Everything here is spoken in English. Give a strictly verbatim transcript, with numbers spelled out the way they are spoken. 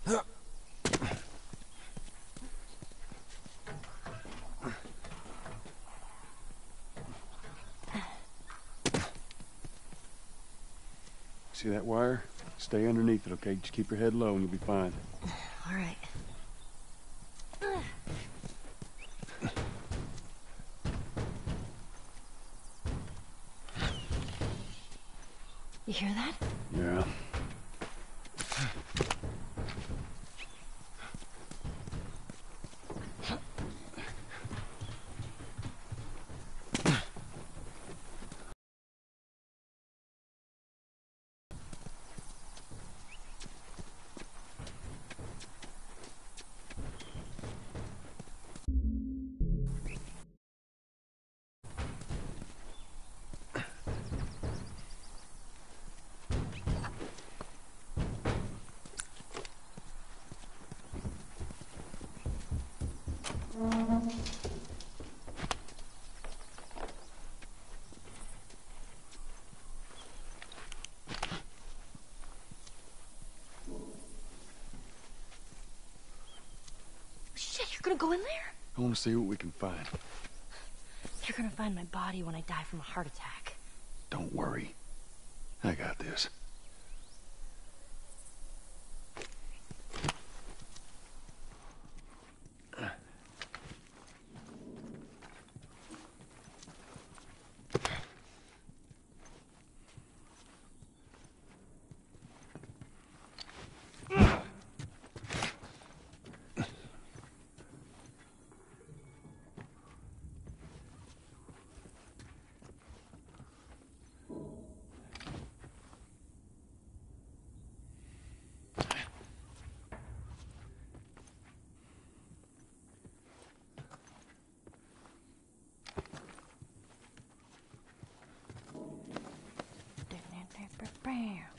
See that wire? Stay underneath it, okay? Just keep your head low and you'll be fine. All right. You hear that? Yeah. Shit, you're gonna go in there? I want to see what we can find. You're gonna find my body when I die from a heart attack. Don't worry. I got this. Bam.